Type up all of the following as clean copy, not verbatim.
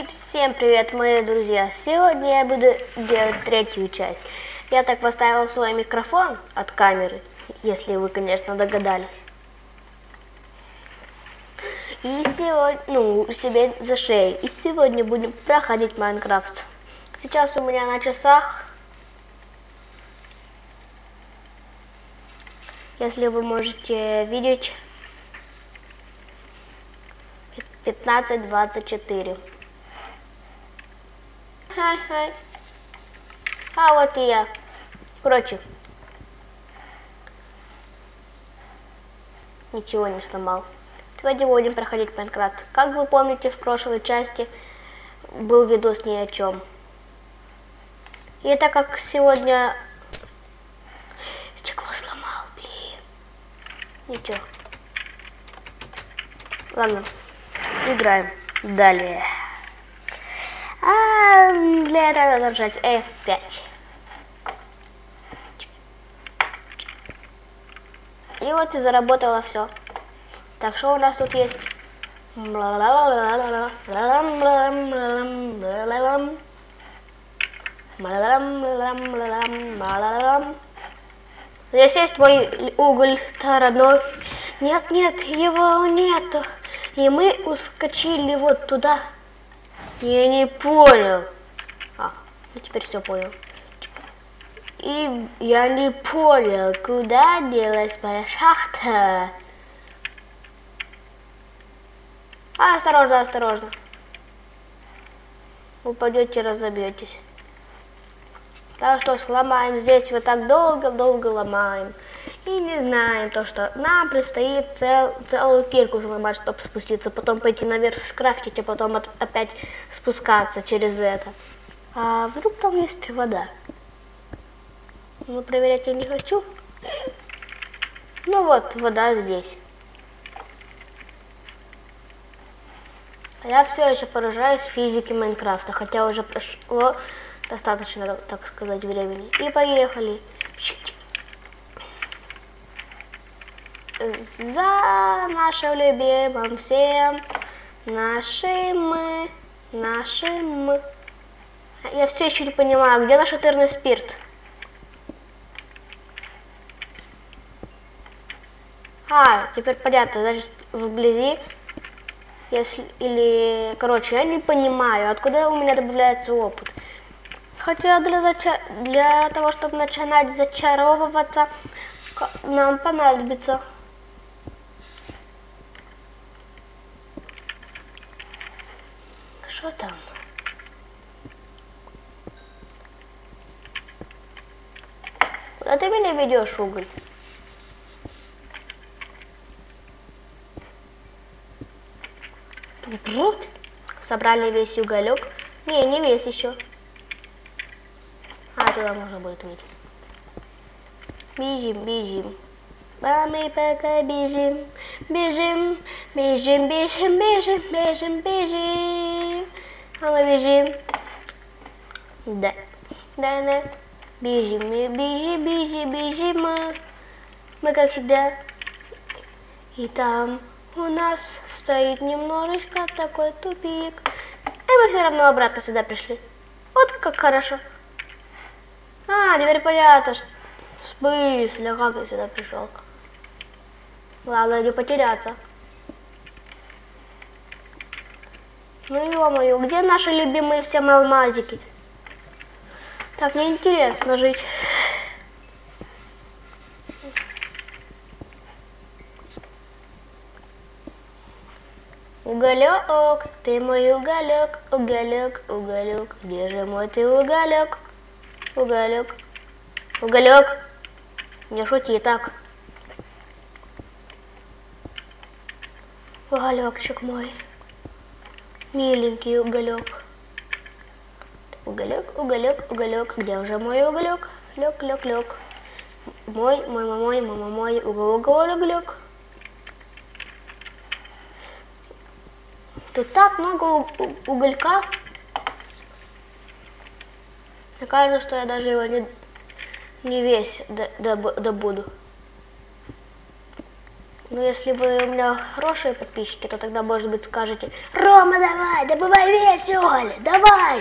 И всем привет, мои друзья! Сегодня я буду делать третью часть. Я так поставил свой микрофон от камеры, если вы, конечно, догадались. И сегодня, себе за шею. И сегодня будем проходить Майнкрафт. Сейчас у меня на часах, если вы можете видеть, 15:24. Хай-хай. А вот и я. Короче, ничего не сломал. Сегодня будем проходить Майнкрафт. Как вы помните, в прошлой части был видос ни о чем. И так как сегодня стекло сломал, блин. Ничего. Ладно, играем далее. Для этого надо нажать F5. И вот и заработало все. Так, что у нас тут есть? Здесь есть мой уголь-то родной. Нет, его нету. И мы ускочили вот туда. Я не понял. Я теперь все понял. И я не понял, куда делась моя шахта. Осторожно, осторожно. Упадете, разобьетесь. Так что сломаем здесь, вот так долго ломаем. И не знаем то, что нам предстоит целую кирку сломать, чтобы спуститься. Потом пойти наверх скрафтить, а потом опять спускаться через это. А вдруг там есть вода? Но проверять я не хочу. Ну вот, вода здесь. Я все еще поражаюсь физике Майнкрафта, хотя уже прошло достаточно, так сказать, времени. И поехали. За нашим любимым всем, нашим. Я все еще не понимаю, где наш этерный спирт? Теперь понятно, значит, вблизи, короче, я не понимаю, откуда у меня добавляется опыт. Хотя для того, чтобы начинать зачаровываться, нам понадобится. Что там? Куда ты меня ведешь, уголь? Собрали весь уголек. Не весь еще. Туда можно будет выйти. Бежим. А мы пока бежим. А мы бежим. Да. Бежим. Мы как всегда. И там у нас стоит немножечко такой тупик. И мы все равно обратно сюда пришли. Вот как хорошо. Теперь понятно, в смысле, как я сюда пришел. Главное не потеряться. Ну ё-моё, где наши любимые всем алмазики? Так, мне интересно жить. Уголек, ты мой уголек, где же мой ты уголек? Уголек, не шути так. Уголечек мой, миленький уголек. Уголек, где уже мой уголек? Лёг. Мой, уголек. Тут так много уголька. Мне кажется, что я даже его не весь добуду. Но если бы у меня хорошие подписчики, то тогда, может быть, скажете: Рома, давай, добывай весь уголь, давай!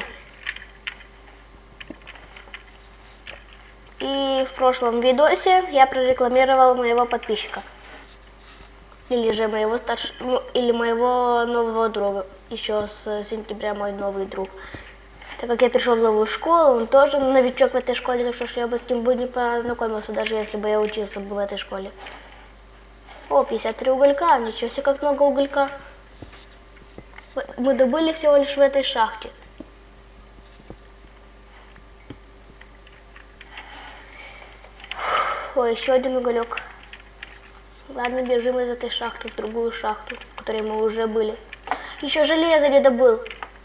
И в прошлом видосе я прорекламировал моего подписчика. Или же моего или моего нового друга. Еще с сентября мой новый друг. Так как я пришел в новую школу, он тоже новичок в этой школе, так что я бы с ним бы не познакомился, даже если бы я учился бы в этой школе. О, 53 уголька, ничего себе, как много уголька. Мы добыли всего лишь в этой шахте. Ой, еще один уголек. Ладно, бежим из этой шахты в другую шахту, в которой мы уже были. Еще железо не добыл.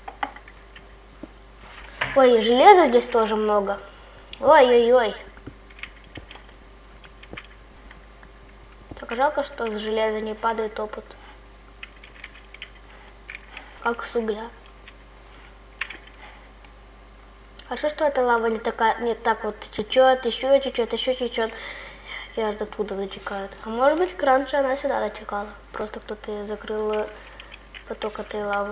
Ой, и железа здесь тоже много. Ой-ой-ой. Так жалко, что с железа не падает опыт. Как с угля. Хорошо, что эта лава не так вот течет, еще течет, еще течет. И аж оттуда затекает. А может быть, раньше она сюда затекала. Просто кто-то закрыл поток этой лавы.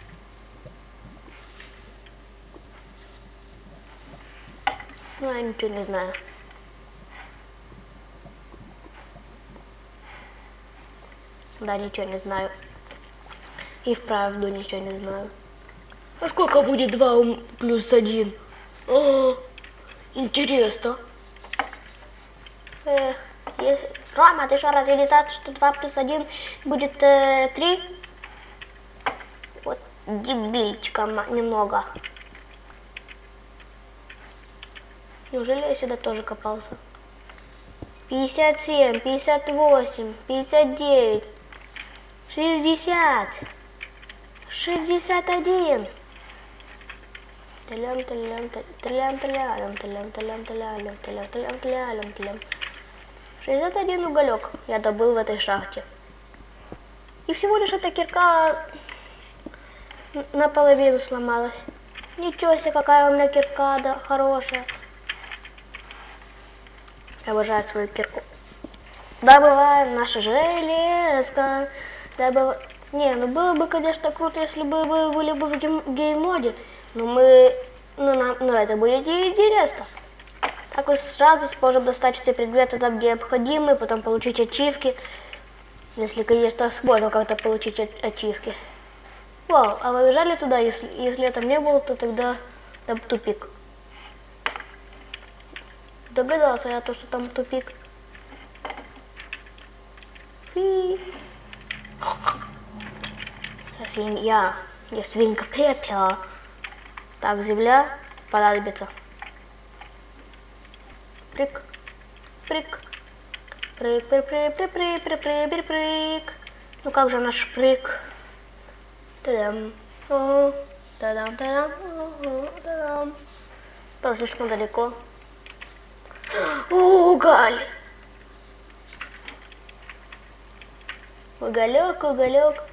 Ну, я ничего не знаю. Да, ничего не знаю. И вправду ничего не знаю. А сколько будет 2 плюс 1? О, интересно. Рома, ты что, разве не знал, что 2 плюс 1 будет 3? Вот дебильчика немного. Неужели я сюда тоже копался? 57, 58, 59, 60, 61. Телям, телям, телям, телям, телям, телям, телям, телям, телям, телям, телям. 61 уголек я добыл в этой шахте. И всего лишь эта кирка наполовину сломалась. Ничего себе, какая у меня кирка, да, хорошая. Обожаю свою кирку. Добываем наше железо. Не, ну было бы, конечно, круто, если бы мы были бы в гейммоде. Но это будет неинтересно. Так вот сразу сможем достать все предметы там, где необходимы, потом получить ачивки. Если, конечно, сможем как-то получить ачивки. Вау, а вы бежали туда? Если там не было, то тогда там тупик. Догадался я то, что там тупик. Я свинка Пеппа. Так, земля понадобится. Прыг, прыг, прыг, прыг, прыг, прыг, прыг, прыг, прыг, прыг, прыг. Ну как же наш прыг? Та-дам, та-дам, та-дам, та-дам. Там слишком далеко. Уголь! Уголек, уголек.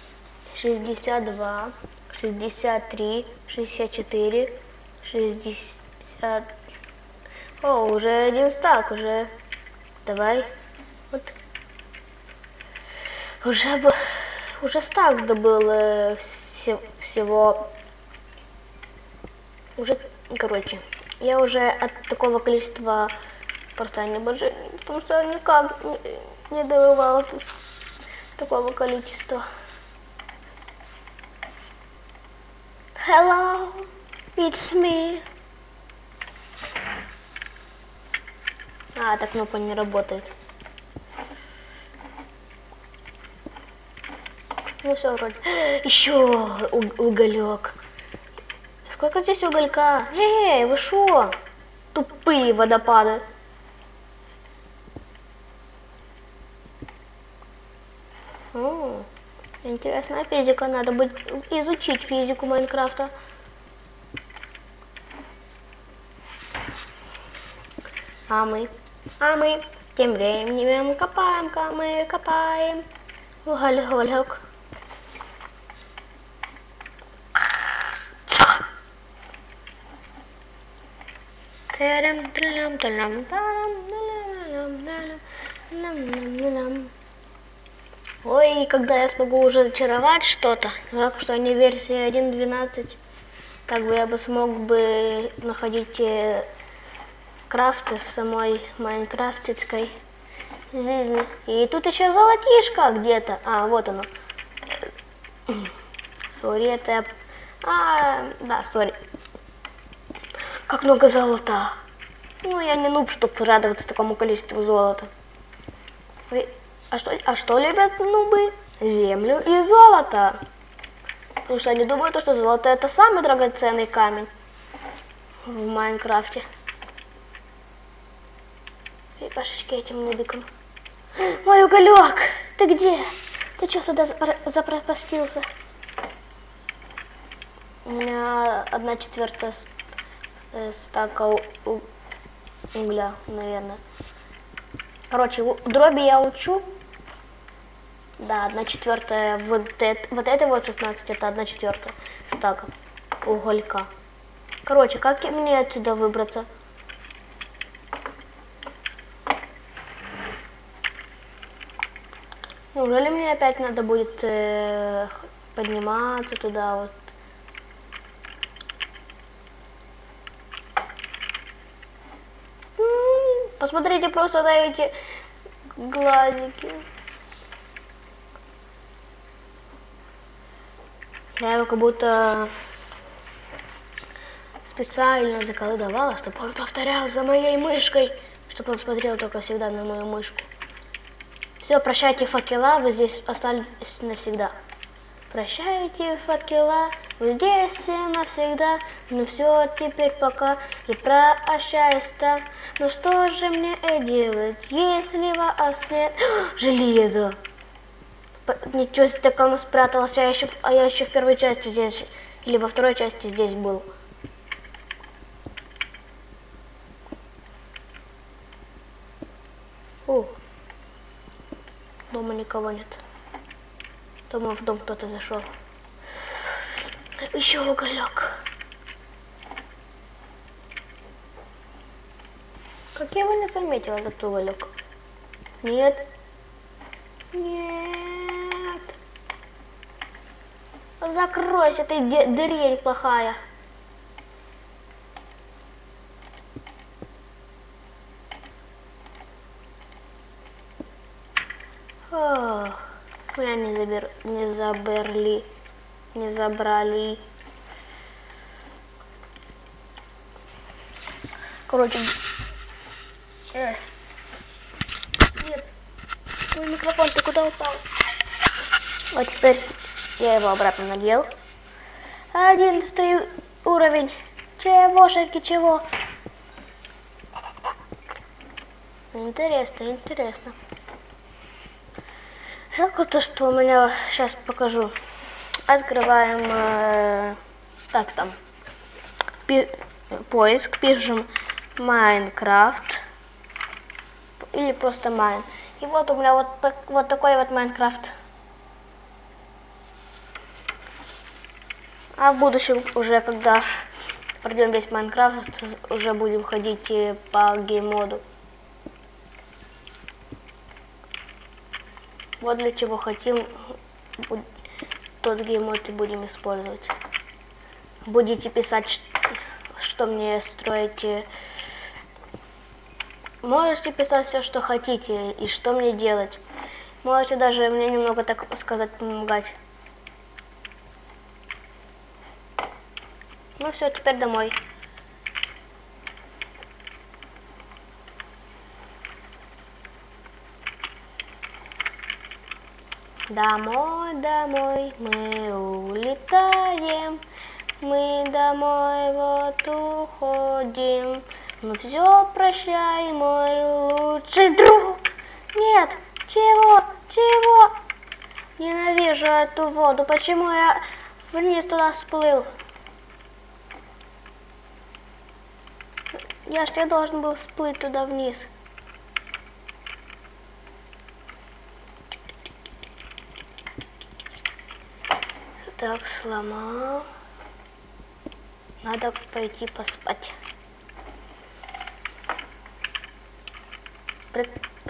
62, 63, 64, 60. О, уже один стак, уже. Давай. Вот. Уже стак добыл всего. Уже, короче, я уже от такого количества просто не больше, потому что никак не добывал такого количества. Hello, it's me. А, так кнопка не работает. Ну все, вроде. Еще уголек. Сколько здесь уголька? Эй, вы шо? Тупые водопады. Интересная физика, надо будет изучить физику Майнкрафта. А мы тем временем копаем, мы копаем. Уголек. Ой, когда я смогу уже зачаровать что-то, жалко, что не версия 1.12, как бы я бы смог бы находить крафты в самой майнкрафтской жизни. И тут еще золотишко где-то. А, вот оно. Сори, это я... да, сори. Как много золота. Ну, я не нуб, чтобы радоваться такому количеству золота. А что любят нубы? Землю и золото. Потому что они думают, что золото это самый драгоценный камень в Майнкрафте. Фигашечки этим нубикам. Мой уголек, ты где? Ты что сюда запропастился? У меня 1/4 стака угля, наверное. Короче, дроби я учу. Да, 1/4 вот это вот 16, это 1/4 стака уголька. Короче, как мне отсюда выбраться? Неужели мне опять надо будет подниматься туда вот? Посмотрите просто на эти глазики. Я его как будто специально заколдовала, чтобы он повторял за моей мышкой, чтобы он смотрел только всегда на мою мышку. Все, прощайте, факела, вы здесь остались навсегда. Прощайте, факела, вы здесь навсегда. Ну все, теперь пока и прощаюсь-то. Ну что же мне делать, если вас нет? Железо! Ничего себе, так оно спряталось, а я еще в первой части здесь, или во второй части здесь был. Дома никого нет. Думаю, в дом кто-то зашел. Еще уголек. Как я его не заметила, этот уголек? Нет. Нет. Закройся, ты дрель плохая. Ох, меня не забрали. Короче, нет, мой микрофон, ты куда упал? Вот теперь я его обратно надел. 11 уровень. Чегошеньки, чего? Интересно, интересно. Жалко то, что у меня, сейчас покажу. Открываем, так там, поиск, пишем Майнкрафт или просто Майн. И вот у меня вот такой вот Майнкрафт. А в будущем уже, когда пройдем весь Майнкрафт, уже будем ходить по геймоду. Вот для чего хотим тот геймод и будем использовать. Будете писать, что мне строить. Можете писать все, что хотите и что мне делать. Можете даже мне немного, так сказать, помогать. Ну все, теперь домой. Домой, домой мы улетаем, мы домой вот уходим. Ну все, прощай, мой лучший друг. Нет, чего? Ненавижу эту воду, почему я вниз туда всплыл? Я ж не должен был всплыть туда вниз. Так, сломал. Надо пойти поспать.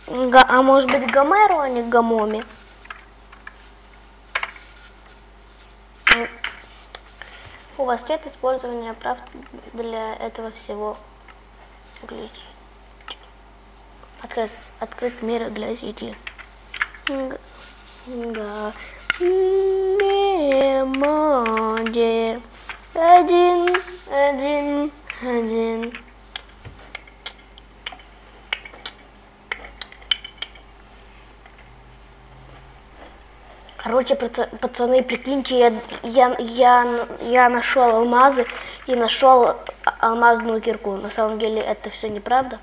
А может быть Гомеру, а не Гомоме? У вас нет использования прав для этого всего. Открыть мир для сети. Мемоди. Один. Короче, пацаны, прикиньте, я нашел алмазы и нашел алмазную кирку. На самом деле это все неправда.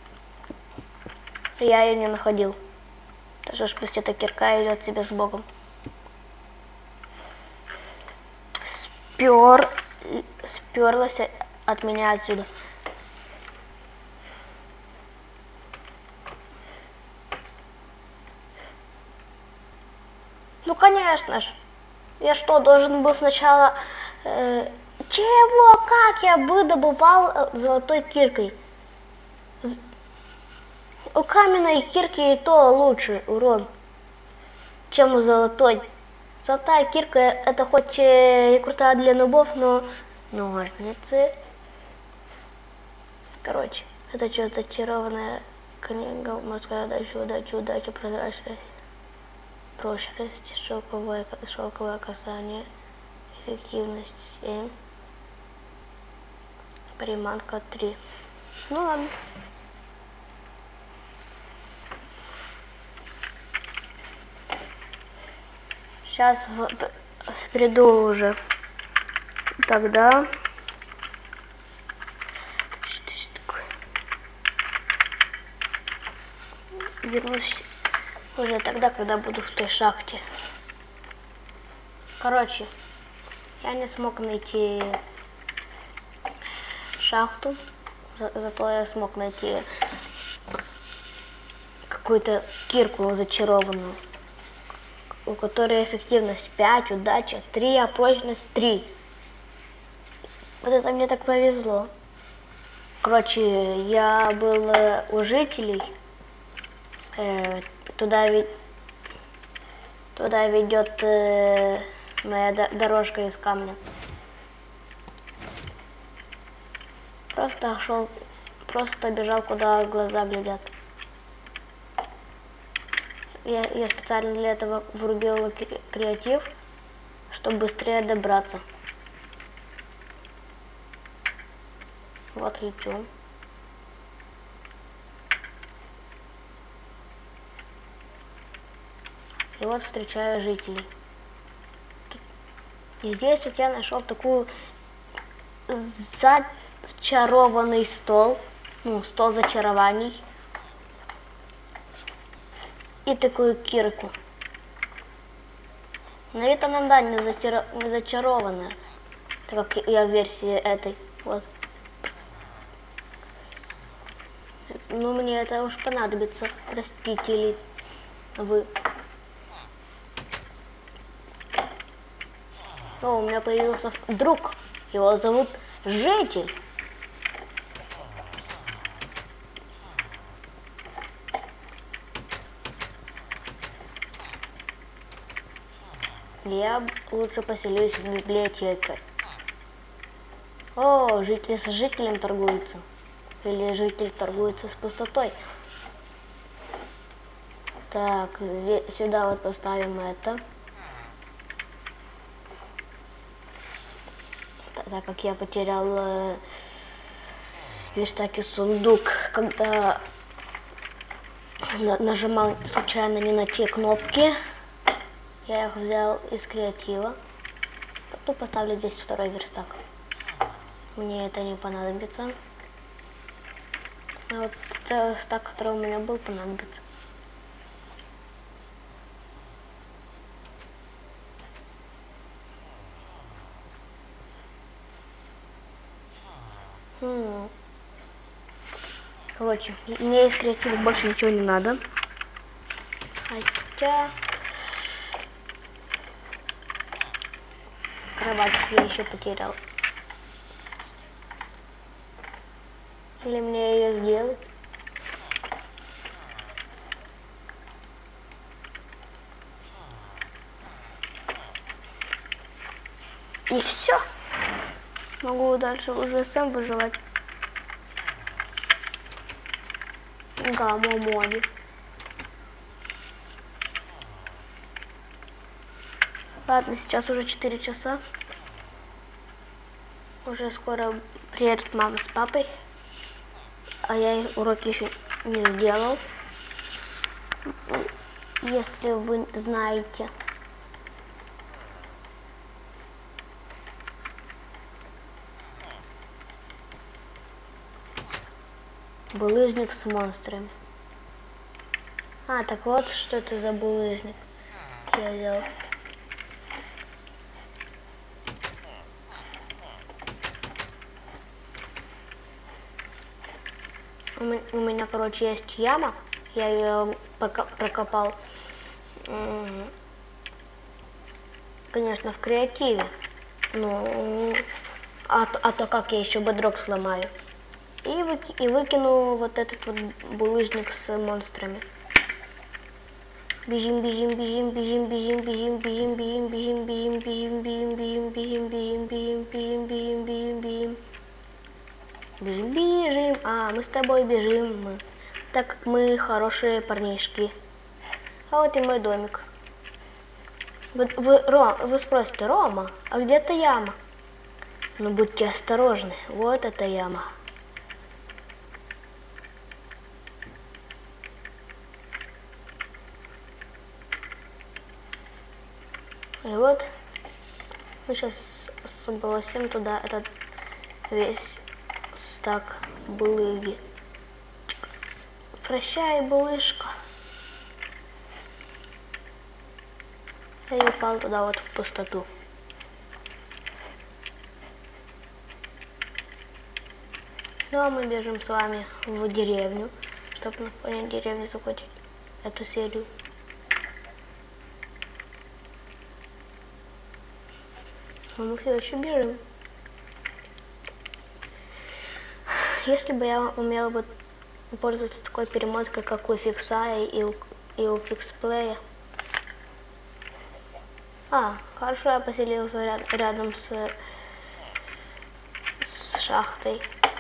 Я ее не находил. Даже пусть эта кирка идет себе с Богом. Сперлась от меня отсюда. Ну конечно ж. Я что, должен был сначала... Чего? Как я бы добывал золотой киркой? У каменной кирки и то лучше урон, чем у золотой. Золотая кирка это хоть и крутая для нубов, но ножницы. Короче, это что-то зачарованная книга, морская удача, прочность, шелковое касание, эффективность 7, приманка 3. Ну ладно. Сейчас приду уже. Тогда... Что такое? Вернусь уже тогда, когда буду в той шахте. Короче, я не смог найти шахту, зато я смог найти какую-то кирку зачарованную, у которой эффективность 5, удача 3, а прочность 3. Вот это мне так повезло. Короче, я был у жителей, туда ведет моя дорожка из камня. Просто бежал, куда глаза глядят. Я специально для этого врубил креатив, чтобы быстрее добраться. Вот лечу. И вот встречаю жителей. И здесь вот я нашел такую зачарованный стол, стол зачарований. И такую кирку. На вид она, да, не зачарованная, так как я в версии этой. Вот. Ну, мне это уж понадобится, простите ли вы. О, у меня появился друг, его зовут Житель. Я лучше поселюсь в библиотеке. О, житель с жителем торгуется. Или житель торгуется с пустотой. Так, сюда вот поставим это. Так как я потерял верстак и сундук, когда нажимал случайно не на те кнопки. Я их взял из креатива. Потом поставлю здесь второй верстак. Мне это не понадобится. А вот верстак, который у меня был, понадобится. Короче, мне из креатива больше ничего не надо. Хотя... Кровать я еще потерял. Или мне ее сделать? И все. Могу дальше уже сам выживать. Гамма-моди. Ладно, сейчас уже 4 часа. Уже скоро приедут мама с папой. А я уроки еще не сделал. Если вы знаете. Булыжник с монстрами. А, так вот, что это за булыжник. Я взял. У меня, короче, есть яма. Я ее прокопал. Конечно, в креативе. Ну, а то как я еще бедрок сломаю. И выкину вот этот вот булыжник с монстрами. Бежим, бежим, бежим, бежим, бежим, бежим, бежим, бежим, бежим, бежим, бежим, бежим, бежим, бежим, бежим, бежим, бежим, бежим, бежим. Бежим, бежим. А, мы с тобой бежим. Так как мы хорошие парнишки. А вот и мой домик. Вы спросите, Рома, а где эта яма? Ну будьте осторожны, вот эта яма. И вот мы сейчас сбросим туда этот весь стак булыги. Прощай, булыжка. Я упал туда вот в пустоту. Ну а мы бежим с вами в деревню, чтобы понять деревню закончить эту серию. Но мы все еще бежим. Если бы я умела бы пользоваться такой перемоткой, как у Fixeye и у Fixplay. А, хорошо, я поселился рядом с шахтой.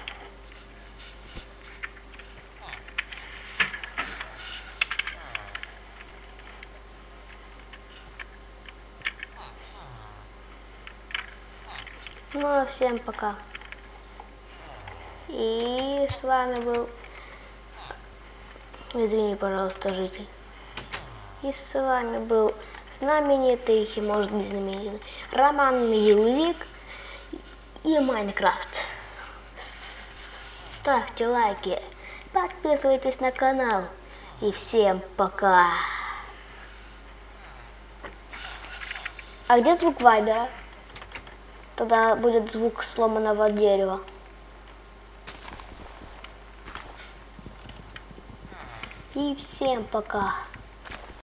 Ну а всем пока. И с вами был, извини, пожалуйста, житель. И с вами был знаменитый, может быть знаменитый, Роман Мьюзик и Майнкрафт. Ставьте лайки, подписывайтесь на канал. И всем пока. А где звук вайбера? Тогда будет звук сломанного дерева. И всем пока.